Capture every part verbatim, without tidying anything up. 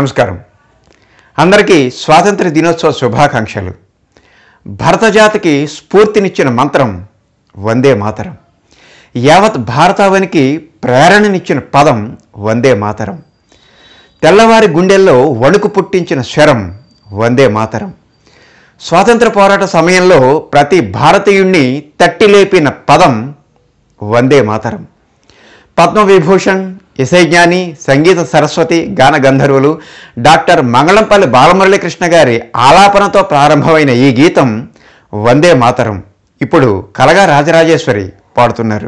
నమస్కారం. అందరికీ స్వాతంత్ర దినోత్సవ శుభాకాంక్షలు. భారత జాతికి స్ఫూర్తినిచ్చిన మంత్రం వందే మాతరం. యావత్ భారతావనికి ప్రేరణనిచ్చిన పదం వందే మాతరం. తెల్లవారి గుండెల్లో వణుకు పుట్టించిన స్వరం వందే మాతరం. స్వాతంత్ర పోరాట సమయంలో ప్రతి భారతీయుణ్ణి తట్టి లేపిన పదం వందే మాతరం. పద్మవిభూషణ్, ఇసైజ్ఞాని, సంగీత సరస్వతి, గాన గంధర్వులు డాక్టర్ మంగళంపల్లి బాలమురళీకృష్ణ గారి ఆలాపనతో ప్రారంభమైన ఈ గీతం వందే మాతరం ఇప్పుడు కలగా రాజరాజేశ్వరి పాడుతున్నారు.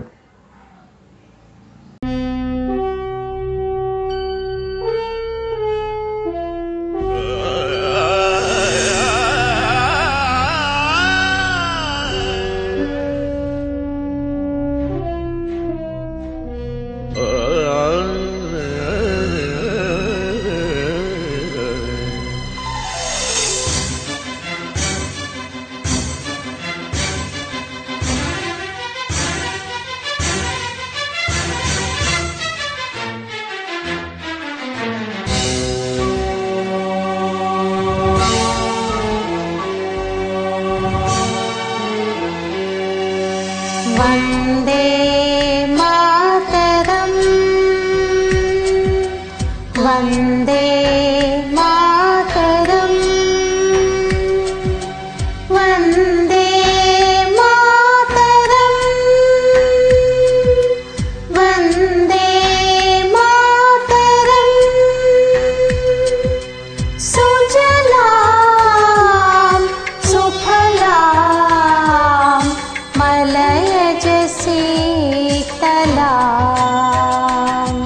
वन्दे मातरम् वन्दे मातरम् वन्दे मातरम् वन्दे मातरम् सुजलां सुफलां मलयज शीतलां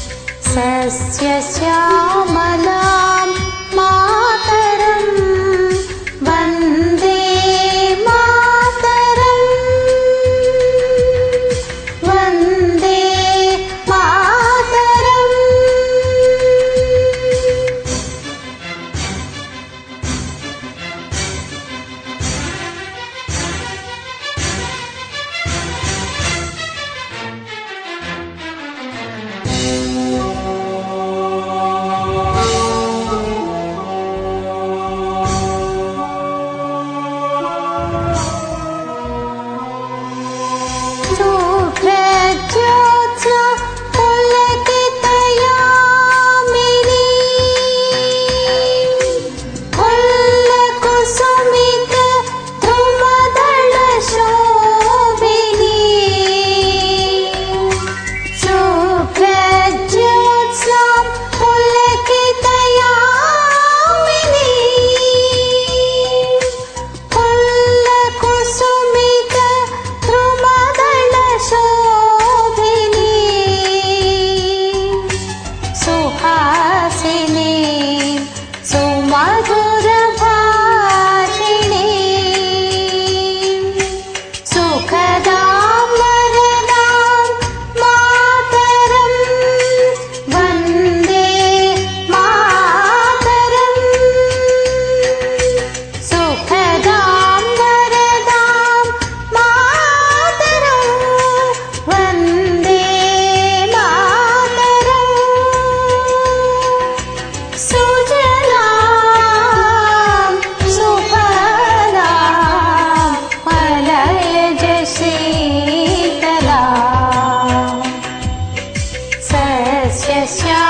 सस्यश्यामलां मातरं वन्दे मातरं वन्दे मातरम्. शुभ्रज्योत्स्ना पुलकितयामिनी फुल्लकुसुमित ध्रुमदलशोभिनी शुभ्रज्योत्स्ना पुलकितयामिनी फुल्लकुसुमित ध्रुमदलशोभिनी सुहासिनी सुमधुरभाषिणी सुखदां वरदां मातरं वन्दे मातरम् सुखदां वरदां मातरं वन्दे मातरम् सुजलां सुफलां मलयज शीतलां सस्यश्यामलां